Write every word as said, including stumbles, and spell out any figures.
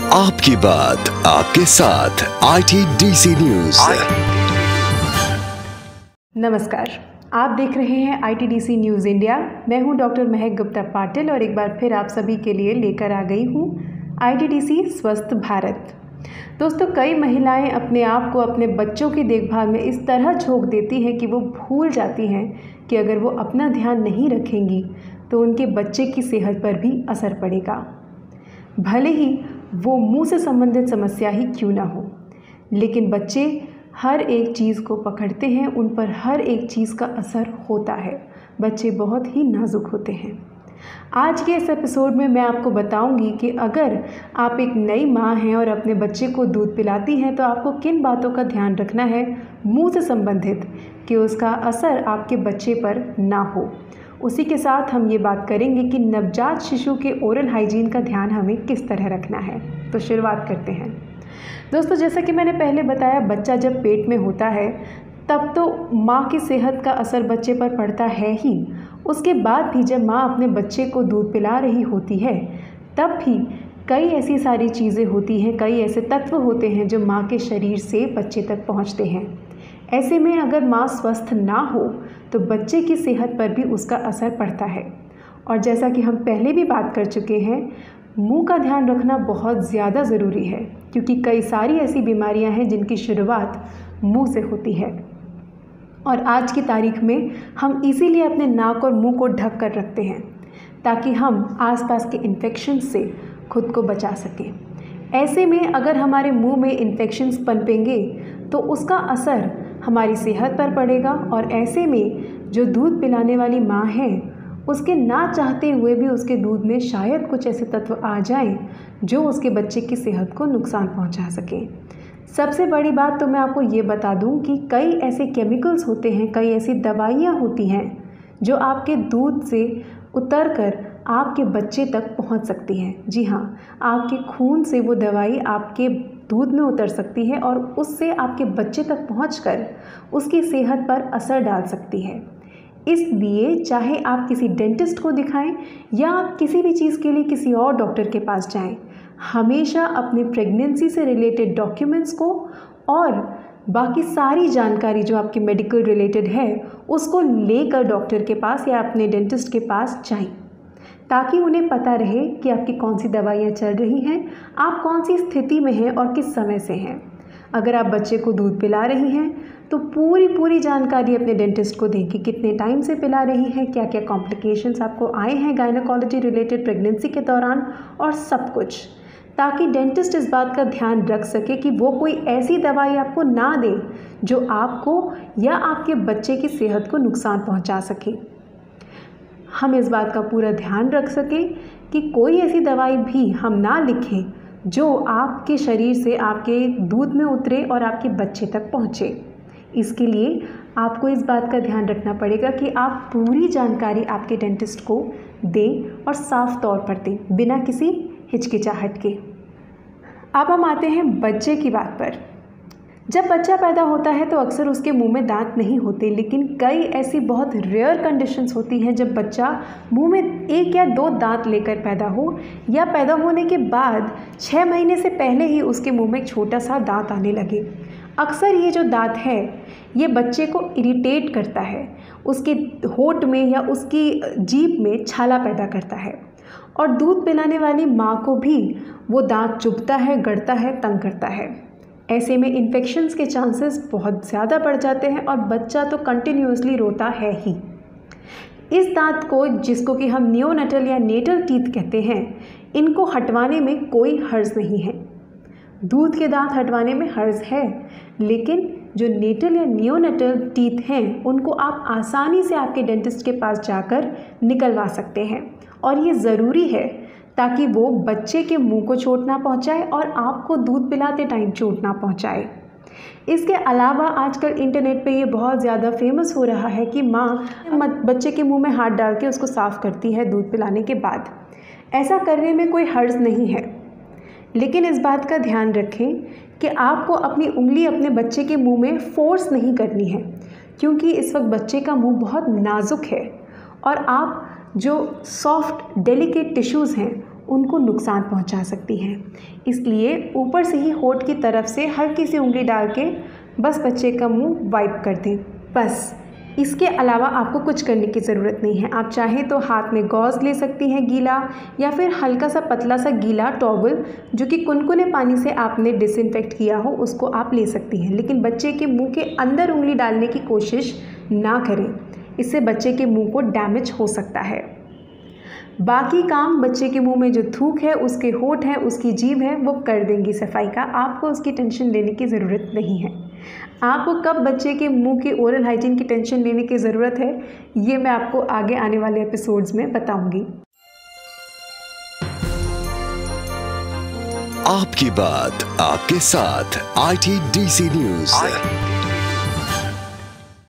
आपकी बात आपके साथ I T D C news. नमस्कार, आप देख रहे हैं I T D C news India. मैं हूं डॉक्टर महक गुप्ता पाटिल और एक बार फिर आप सभी के लिए लेकर आ गई हूं आई टी डी सी स्वस्थ भारत। दोस्तों, कई महिलाएं अपने आप को अपने बच्चों की देखभाल में इस तरह झोंक देती हैं कि वो भूल जाती हैं कि अगर वो अपना ध्यान नहीं रखेंगी तो उनके बच्चे की सेहत पर भी असर पड़ेगा। भले ही वो मुंह से संबंधित समस्या ही क्यों ना हो, लेकिन बच्चे हर एक चीज़ को पकड़ते हैं, उन पर हर एक चीज़ का असर होता है। बच्चे बहुत ही नाजुक होते हैं। आज के इस एपिसोड में मैं आपको बताऊंगी कि अगर आप एक नई माँ हैं और अपने बच्चे को दूध पिलाती हैं तो आपको किन बातों का ध्यान रखना है मुंह से संबंधित कि उसका असर आपके बच्चे पर ना हो। उसी के साथ हम ये बात करेंगे कि नवजात शिशु के ओरल हाइजीन का ध्यान हमें किस तरह रखना है। तो शुरुआत करते हैं। दोस्तों, जैसा कि मैंने पहले बताया, बच्चा जब पेट में होता है तब तो माँ की सेहत का असर बच्चे पर पड़ता है ही। उसके बाद भी जब माँ अपने बच्चे को दूध पिला रही होती है तब भी कई ऐसी सारी चीज़ें होती हैं, कई ऐसे तत्व होते हैं जो माँ के शरीर से बच्चे तक पहुँचते हैं। ऐसे में अगर माँ स्वस्थ ना हो तो बच्चे की सेहत पर भी उसका असर पड़ता है। और जैसा कि हम पहले भी बात कर चुके हैं, मुंह का ध्यान रखना बहुत ज़्यादा ज़रूरी है, क्योंकि कई सारी ऐसी बीमारियां हैं जिनकी शुरुआत मुंह से होती है। और आज की तारीख में हम इसीलिए अपने नाक और मुंह को ढक कर रखते हैं ताकि हम आसपास के इन्फेक्शन से खुद को बचा सकें। ऐसे में अगर हमारे मुंह में इन्फेक्शंस पनपेंगे तो उसका असर हमारी सेहत पर पड़ेगा। और ऐसे में जो दूध पिलाने वाली माँ है, उसके ना चाहते हुए भी उसके दूध में शायद कुछ ऐसे तत्व आ जाएं जो उसके बच्चे की सेहत को नुकसान पहुंचा सकें। सबसे बड़ी बात तो मैं आपको ये बता दूं कि कई ऐसे केमिकल्स होते हैं, कई ऐसी दवाइयाँ होती हैं जो आपके दूध से उतर कर आपके बच्चे तक पहुंच सकती हैं। जी हाँ, आपके खून से वो दवाई आपके दूध में उतर सकती है और उससे आपके बच्चे तक पहुंचकर उसकी सेहत पर असर डाल सकती है। इसलिए चाहे आप किसी डेंटिस्ट को दिखाएं या आप किसी भी चीज़ के लिए किसी और डॉक्टर के पास जाएं, हमेशा अपनी प्रेगनेंसी से रिलेटेड डॉक्यूमेंट्स को और बाकी सारी जानकारी जो आपकी मेडिकल रिलेटेड है उसको लेकर डॉक्टर के पास या अपने डेंटिस्ट के पास जाएं, ताकि उन्हें पता रहे कि आपकी कौन सी दवाइयाँ चल रही हैं, आप कौन सी स्थिति में हैं और किस समय से हैं। अगर आप बच्चे को दूध पिला रही हैं तो पूरी पूरी जानकारी अपने डेंटिस्ट को दें कि कितने टाइम से पिला रही हैं, क्या क्या कॉम्प्लिकेशंस आपको आए हैं गायनेकोलॉजी रिलेटेड प्रेगनेंसी के दौरान और सब कुछ, ताकि डेंटिस्ट इस बात का ध्यान रख सके कि वो कोई ऐसी दवाई आपको ना दे जो आपको या आपके बच्चे की सेहत को नुकसान पहुंचा सके। हम इस बात का पूरा ध्यान रख सकें कि कोई ऐसी दवाई भी हम ना लिखें जो आपके शरीर से आपके दूध में उतरे और आपके बच्चे तक पहुँचे। इसके लिए आपको इस बात का ध्यान रखना पड़ेगा कि आप पूरी जानकारी आपके डेंटिस्ट को दें और साफ तौर पर दें, बिना किसी हिचकिचाहट के। अब हम आते हैं बच्चे की बात पर। जब बच्चा पैदा होता है तो अक्सर उसके मुंह में दांत नहीं होते, लेकिन कई ऐसी बहुत रेयर कंडीशंस होती हैं जब बच्चा मुंह में एक या दो दांत लेकर पैदा हो या पैदा होने के बाद छः महीने से पहले ही उसके मुंह में एक छोटा सा दांत आने लगे। अक्सर ये जो दांत है ये बच्चे को इरिटेट करता है, उसके होंठ में या उसकी जीभ में छाला पैदा करता है और दूध पिलाने वाली माँ को भी वो दांत चुभता है, गड़ता है, तंग करता है। ऐसे में इन्फेक्शंस के चांसेस बहुत ज़्यादा बढ़ जाते हैं और बच्चा तो कंटिन्यूसली रोता है ही। इस दांत को, जिसको कि हम नियोनेटल या नेटल टीथ कहते हैं, इनको हटवाने में कोई हर्ज नहीं है। दूध के दांत हटवाने में हर्ज है, लेकिन जो नेटल या नियोनेटल टीथ हैं उनको आप आसानी से आपके डेंटिस्ट के पास जाकर निकलवा सकते हैं। और ये ज़रूरी है ताकि वो बच्चे के मुंह को चोट ना पहुंचाए और आपको दूध पिलाते टाइम चोट ना पहुंचाए। इसके अलावा आजकल इंटरनेट पे ये बहुत ज़्यादा फेमस हो रहा है कि माँ बच्चे के मुंह में हाथ डाल के उसको साफ़ करती है दूध पिलाने के बाद। ऐसा करने में कोई हर्ज नहीं है, लेकिन इस बात का ध्यान रखें कि आपको अपनी उंगली अपने बच्चे के मुंह में फोर्स नहीं करनी है, क्योंकि इस वक्त बच्चे का मुंह बहुत नाजुक है और आप जो सॉफ्ट डेलिकेट टिश्यूज़ हैं उनको नुकसान पहुंचा सकती हैं। इसलिए ऊपर से ही होठ की तरफ से हल्की सी उंगली डाल के बस बच्चे का मुंह वाइप कर दें, बस। इसके अलावा आपको कुछ करने की ज़रूरत नहीं है। आप चाहें तो हाथ में गॉज़ ले सकती हैं गीला, या फिर हल्का सा पतला सा गीला टॉवल जो कि कुनकुने पानी से आपने डिसइंफेक्ट किया हो, उसको आप ले सकती हैं। लेकिन बच्चे के मुंह के अंदर उंगली डालने की कोशिश ना करें, इससे बच्चे के मुंह को डैमेज हो सकता है। बाकी काम बच्चे के मुंह में जो थूक है, उसके होंठ हैं, उसकी जीभ है, वो कर देंगी सफाई का। आपको उसकी टेंशन लेने की ज़रूरत नहीं है। आपको कब बच्चे के मुंह के ओरल हाइजीन की टेंशन लेने की ज़रूरत है, ये मैं आपको आगे आने वाले एपिसोड्स में बताऊंगी। आपकी बात आपके साथ I T D C news.